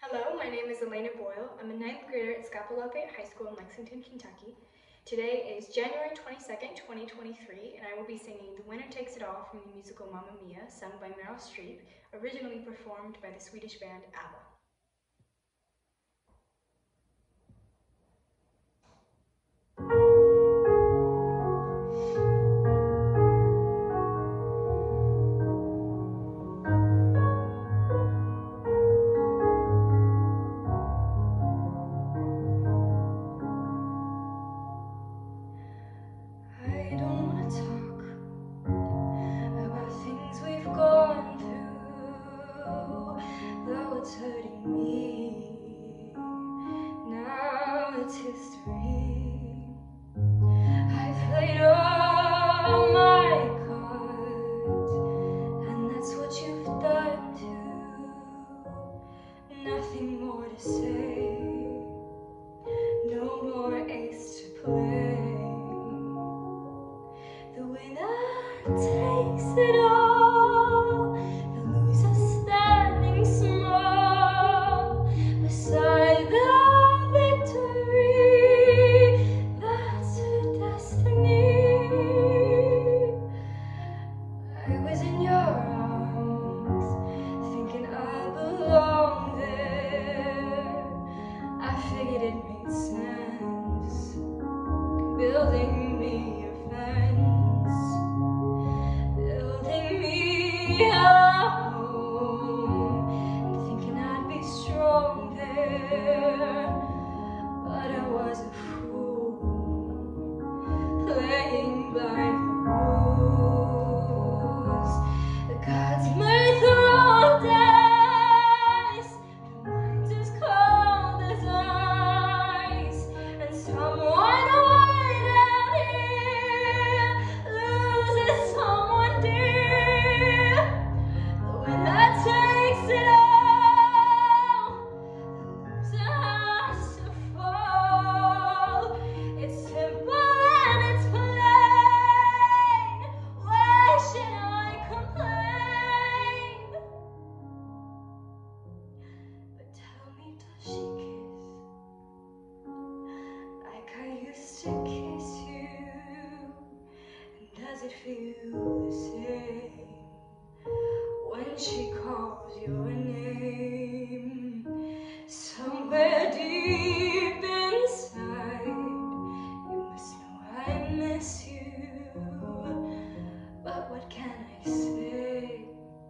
Hello, my name is Elena Boyle. I'm a 9th grader at Scapa Lafayette High School in Lexington, Kentucky. Today is January 22nd, 2023, and I will be singing The Winner Takes It All from the musical Mamma Mia, sung by Meryl Streep, originally performed by the Swedish band ABBA. I don't want to talk about things we've gone through, though it's hurting me. Now it's history. I've played all my cards, and that's what you've done too. Nothing more to say, no more ace to play. The winner takes it all, the loser standing small beside the victory. That's her destiny. I was in your arms, thinking I belonged there. I figured it made sense, building me a fence, building me a home, and thinking I'd be strong there. But I was a fool, playing by the rules. The gods may throw dice, the mind as cold as ice, and someone way down here loses someone dear. The winner takes it all, the loser has to fall. It's simple and it's plain. Why should I complain? But tell me, does she kiss like I used to kiss you? And does it feel the same when she calls your name? Somewhere deep inside, you must know I miss you. But what can I say?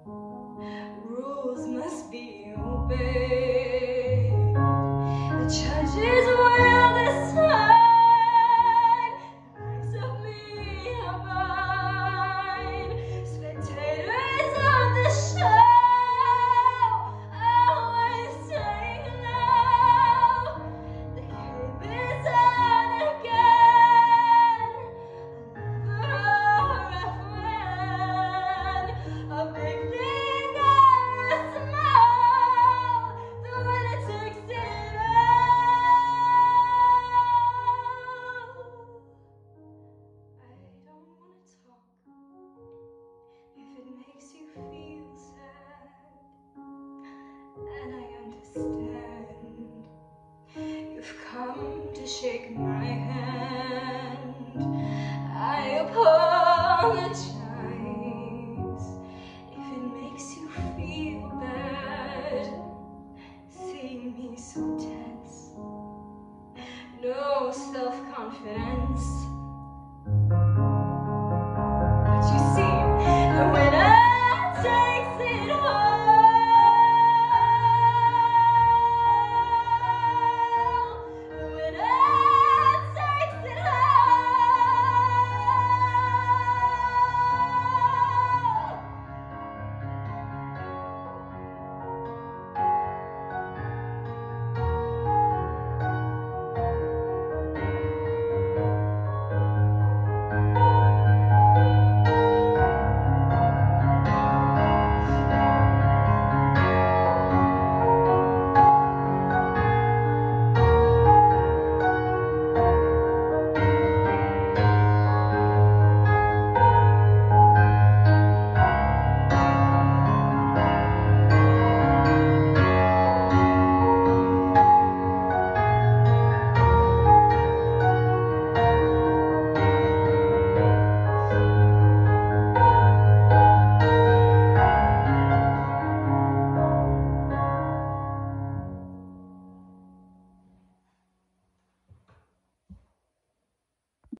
Rules must be obeyed. The judges will decide. The lives of me are mine. Spectators of the show, always saying no. The game is on again. A friend, a big thing or a small, the winner takes it all. I don't want to talk if it makes you feel sad, and I understand. You've come to shake my hand. I apologize if it makes you feel bad, seeing me so tense, no self-confidence.